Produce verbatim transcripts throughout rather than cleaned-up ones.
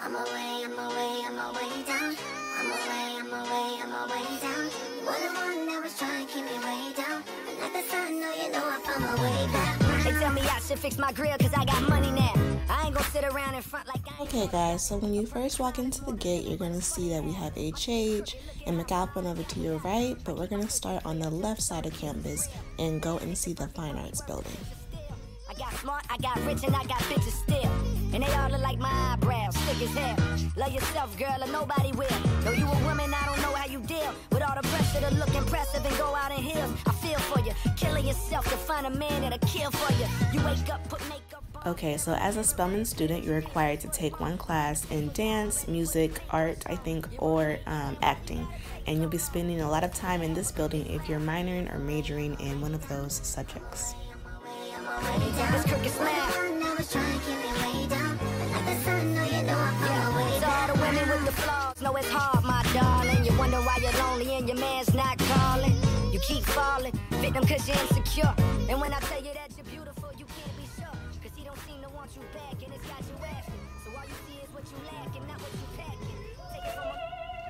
I'm away, I'm away, I'm away down. I'm away, I'm away, I'm away down. You were the one that was trying to keep me way down. And like the sun, no, you know I found my way back. They tell me I should fix my grill cause I got money now. I ain't gonna sit around in front like I ain't. Okay guys, so when you first walk into the gate, you're gonna see that we have H H and McAlpin over to your right, but we're gonna start on the left side of campus and go and see the Fine Arts Building. I got smart, I got rich, and I got bitches still. And they all look like my eyebrows, thick as hell. Love yourself, girl, or nobody will. Though you a woman, I don't know how you deal with all the pressure to look impressive and go out in heels. I feel for you, killing yourself to find a man that'll kill for you. You wake up, put makeup on. Okay, so as a Spelman student, you're required to take one class in dance, music, art, I think, or um, acting. And you'll be spending a lot of time in this building if you're minoring or majoring in one of those subjects. This crooked smile. So all the women with the flaws know it's hard, my darling. You wonder why you're lonely and your man's not calling. You keep falling, victim cause you're insecure. And when I tell you that you're beautiful, you can't be sure. Cause he don't seem to want you back and it's got you asking. So all you see is what you lack and not what you packing. Take it from a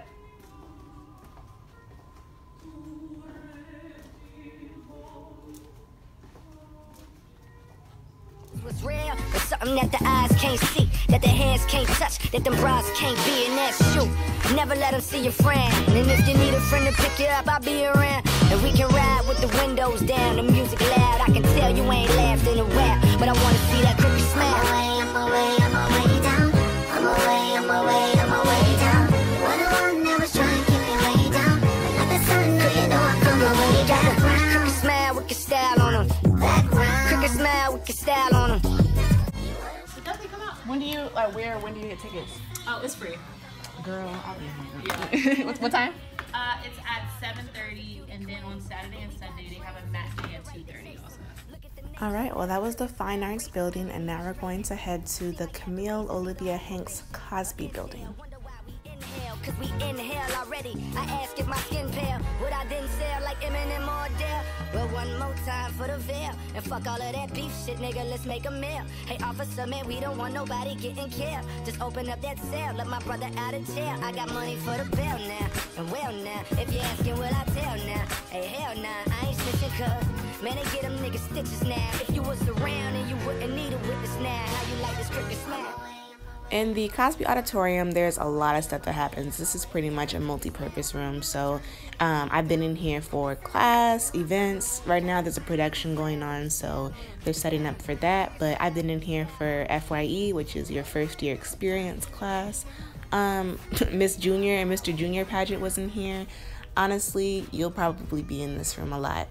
what's real, it's something that the eyes can't see, that the hands can't touch, that them bras can't be in that shoe. Never let them see your friend, and if you need a friend to pick you up, I'll be around. And we can ride with the windows down, the music loud. I can tell you ain't laughed in a while, but I wanna see that crooked smile. I'm away, I'm away, I'm away down. I'm away, I'm away, I'm away down. You're the one that was trying to keep me way down. And like the sun, no, you know I found my way down. Crooked smile with your style on them. Crooked smile with your style on them. It doesn't come out. When do you, like, where, when do you get tickets? Oh, it's free. Girl, I'll be hungry. what, what time? Uh, it's at seven thirty, and then on Saturday and Sunday, they have a matinee at two thirty also. Alright, well that was the Fine Arts Building, and now we're going to head to the Camille Olivia Hanks Cosby Building. Cause we inhale already. I ask if my skin pale. Would I then sell like Eminem or Dale? Well, one more time for the veil. And fuck all of that beef shit, nigga, let's make a meal. Hey, officer, man, we don't want nobody getting killed. Just open up that cell, let my brother out of jail. I got money for the bail now. And well now, if you're asking, will I tell now? Hey, hell nah, I ain't snitching cuz man, they get them niggas stitches now. If you was around and you wouldn't need a witness now. How you like this crooked smile? In the Cosby Auditorium, there's a lot of stuff that happens. This is pretty much a multi-purpose room, so um, I've been in here for class, events. Right now there's a production going on, so they're setting up for that, but I've been in here for F Y E, which is your first year experience class. Um, Miss Junior and Mister Junior pageant was in here. Honestly, you'll probably be in this room a lot.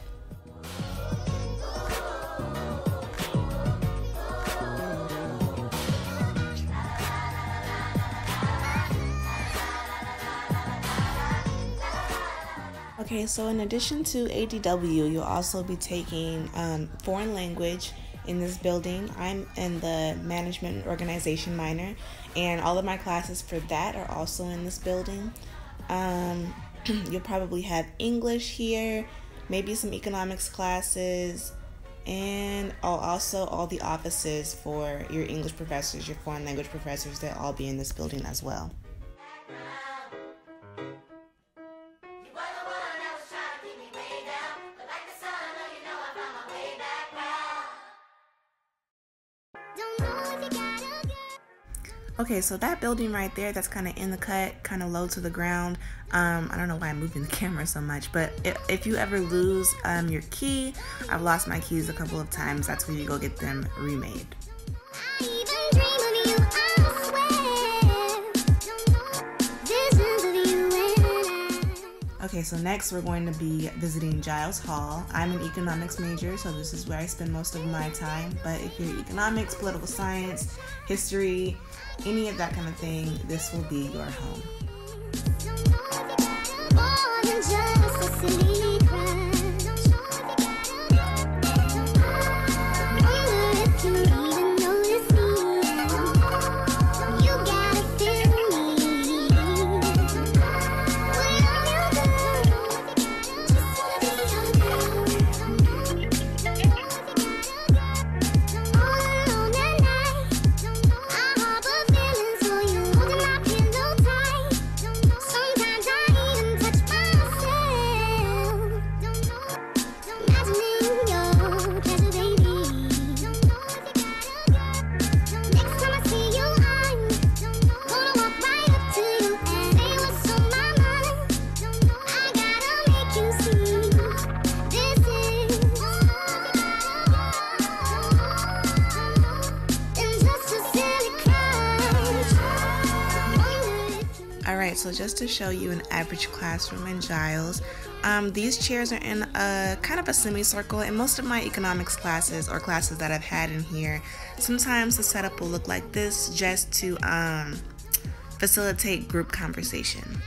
Okay, so in addition to A D W, you'll also be taking um, foreign language in this building. I'm in the management and organization minor, and all of my classes for that are also in this building. Um, you'll probably have English here, maybe some economics classes, and also all the offices for your English professors, your foreign language professors. They'll all be in this building as well. Okay, so that building right there, that's kind of in the cut, kind of low to the ground. Um, I don't know why I'm moving the camera so much, but if, if you ever lose um, your key, I've lost my keys a couple of times. That's where you go get them remade. Okay, so next we're going to be visiting Giles Hall. I'm an economics major, so this is where I spend most of my time. But if you're economics, political science, history, any of that kind of thing, this will be your home. Holding Alright, so just to show you an average classroom in Giles, um, these chairs are in a kind of a semicircle. In most of my economics classes or classes that I've had in here, sometimes the setup will look like this just to um, facilitate group conversation.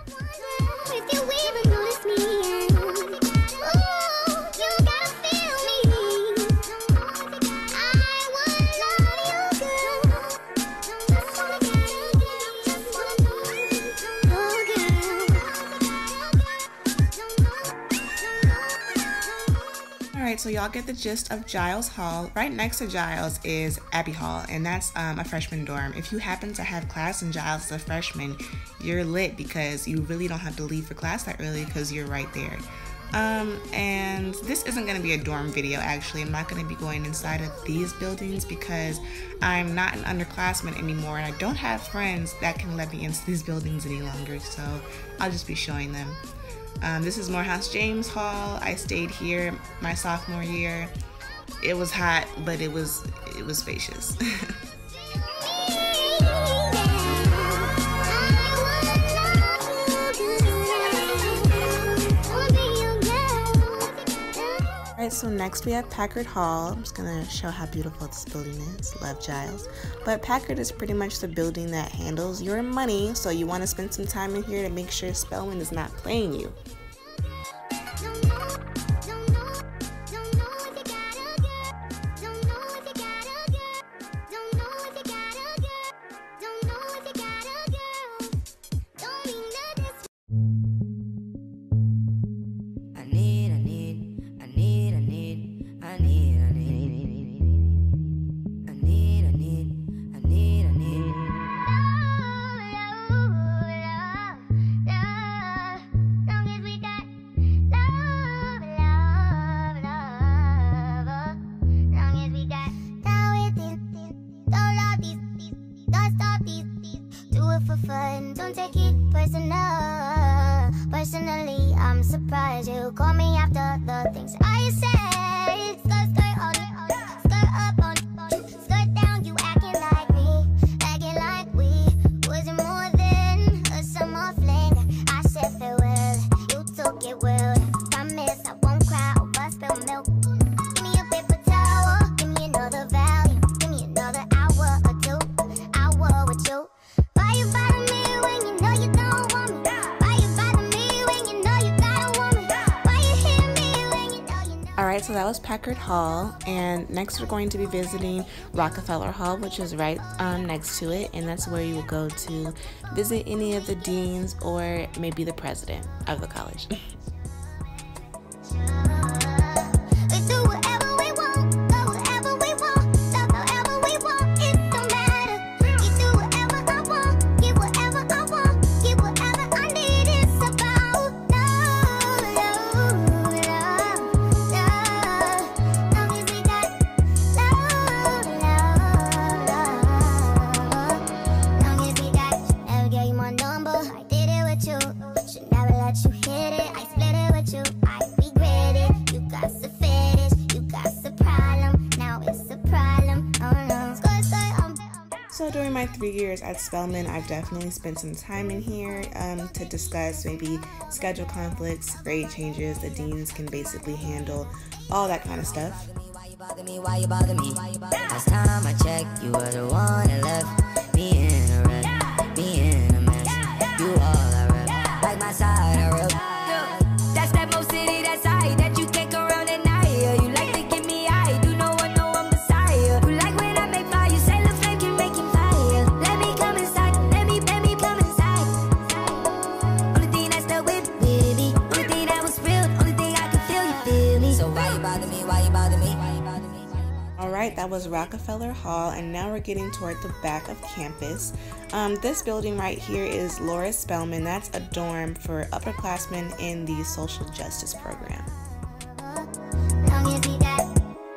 Alright, so y'all get the gist of Giles Hall. Right next to Giles is Abbey Hall, and that's um, a freshman dorm. If you happen to have class in Giles as a freshman, you're lit because you really don't have to leave for class that early because you're right there. Um, and this isn't going to be a dorm video actually. I'm not going to be going inside of these buildings because I'm not an underclassman anymore and I don't have friends that can let me into these buildings any longer, so I'll just be showing them. Um, this is Morehouse James Hall. I stayed here my sophomore year. It was hot, but it was it was spacious. Alright, so next we have Packard Hall. I'm just gonna show how beautiful this building is. Love Giles. But Packard is pretty much the building that handles your money, so you want to spend some time in here to make sure Spelman is not playing you. Don't take it personal. Personally, I'm surprised you call me after the things I said. Skirt, skirt on it, skirt up on it, skirt down. You acting like me, acting like we wasn't more than a summer fling. I said farewell, you took it well. Promise I won't cry over spilled milk. Give me a paper towel, give me another value, give me another hour or two, hour with you. Why you bother me when you know you don't want me? Why you bother me when you know you got a woman? Why you hit me when you know you know? Alright, so that was Packard Hall, and next we're going to be visiting Rockefeller Hall, which is right um, next to it, and that's where you will go to visit any of the deans or maybe the president of the college. We do whatever we want, go wherever we want, love however we want, it don't matter. You do whatever I want, get whatever I want, get whatever I need. It's about love, love, love, love. Long as we got love, love, love. Long as we got, never gave you my number. I did it with you, should never let you hit it. I split it with you, I regret it. You got the fetish, you got the problem. Now it's a problem, oh no. Skirt, skirt, um, So during my three years at Spelman, I've definitely spent some time in here um, to discuss maybe schedule conflicts, grade changes. The deans can basically handle all that kind of stuff. Why you bother me? Why you bother me? Last time I checked, you were the one that left me in a wreck, me in a mess. You all I rep, like my side I rep. That's that Mo City, that side that you can't go around at night. You like to give me eye, do no one know I'm beside you. You like when I make fire, you say the flame can make him fire. Let me come inside, let me, let me come inside. Only thing that's still with me, only thing that was real, only thing I can feel, you feel me. So why you bother me? Why you bother me? Why you bother me? Alright, that was Rockefeller Hall, and now we're getting toward the back of campus. Um, this building right here is Laura Spelman. That's a dorm for upperclassmen in the social justice program. long as we got.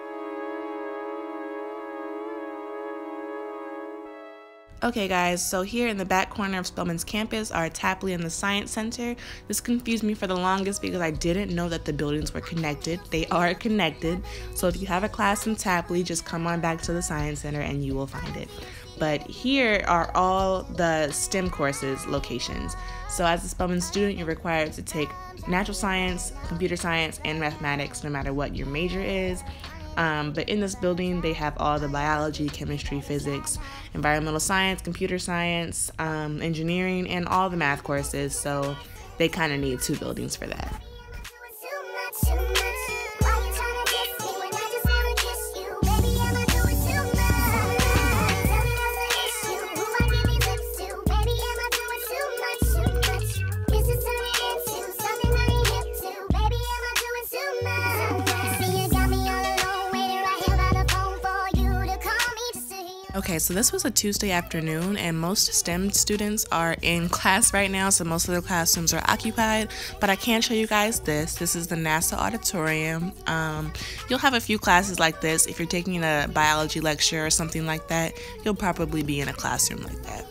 Okay guys, so here in the back corner of Spelman's campus are Tapley and the Science Center. This confused me for the longest because I didn't know that the buildings were connected. They are connected, so if you have a class in Tapley, just come on back to the Science Center and you will find it. but here are all the STEM courses locations. So as a Spelman student, you're required to take natural science, computer science, and mathematics no matter what your major is. Um, but in this building, they have all the biology, chemistry, physics, environmental science, computer science, um, engineering, and all the math courses. So they kind of need two buildings for that. Okay, so this was a Tuesday afternoon, and most STEM students are in class right now, so most of the classrooms are occupied, but I can show you guys this. This is the NASA auditorium. Um, you'll have a few classes like this. If you're taking a biology lecture or something like that, you'll probably be in a classroom like that.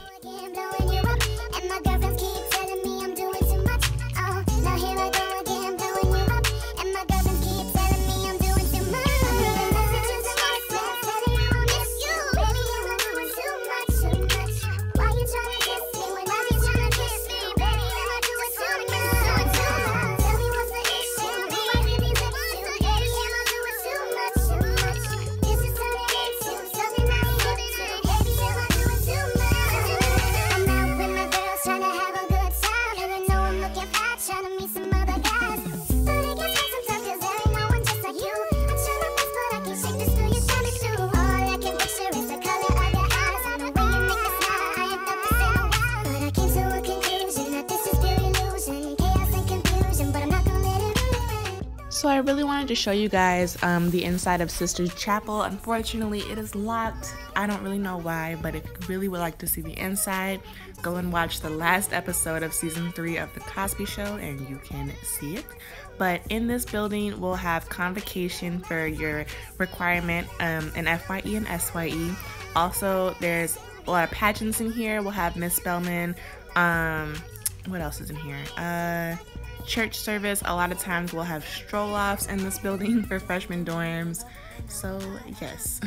So I really wanted to show you guys um, the inside of Sister's Chapel. Unfortunately, it is locked. I don't really know why, but if you really would like to see the inside, go and watch the last episode of season three of The Cosby Show and you can see it. But in this building, we'll have convocation for your requirement um, in F Y E and S Y E. Also, there's a lot of pageants in here. We'll have Miss Spelman. Um, what else is in here? Uh... Church service. A lot of times we'll have stroll-offs in this building for freshman dorms. So yes.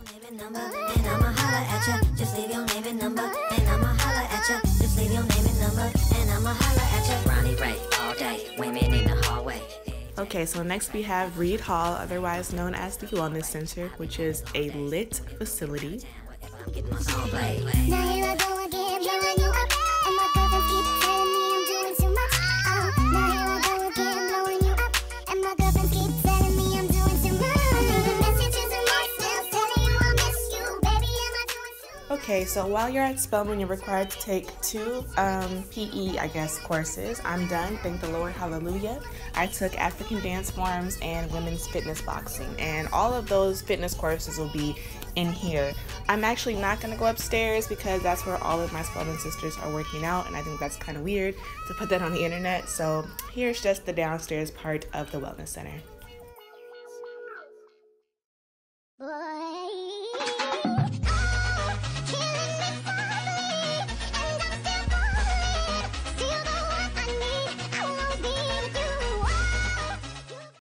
Okay, so next we have Reed Hall, otherwise known as the Wellness Center, which is a lit facility. Okay, so while you're at Spelman, you're required to take two um, P E, I guess, courses. I'm done, thank the Lord, hallelujah. I took African dance forms and women's fitness boxing, and all of those fitness courses will be in here. I'm actually not going to go upstairs because that's where all of my Spelman sisters are working out, and I think that's kind of weird to put that on the internet. So here's just the downstairs part of the Wellness Center.